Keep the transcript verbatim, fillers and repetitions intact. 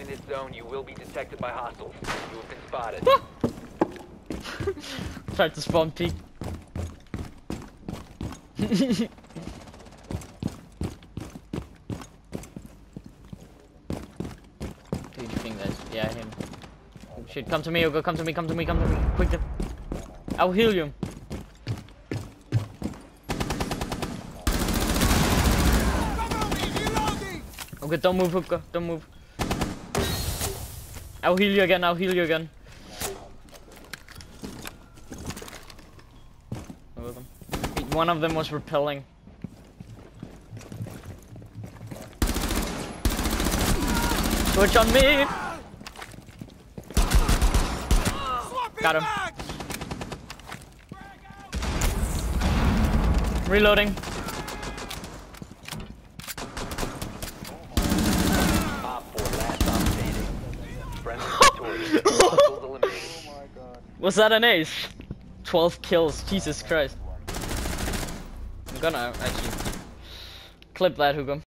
in this zone, you will be detected by hostiles. You have been spotted. Tried to spawn peek. Who do you think that is? Yeah, him. Oh shit, come to me, Hugo, come to me, come to me, come to me. Quick, to... I'll heal you. Okay, don't move, Hugo, don't move. I'll heal you again, I'll heal you again. One of them was repelling. Switch on me! Got him. Reloading. Was that an ace? twelve kills, Jesus Christ. I'm gonna actually clip that, Hugo.